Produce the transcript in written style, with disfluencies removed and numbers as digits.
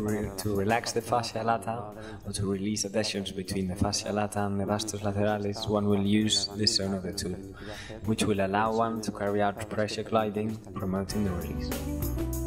to relax the fascia lata or to release adhesions between the fascia lata and the vastus lateralis, one will use this zone of the tooth, which will allow one to carry out pressure gliding, promoting the release.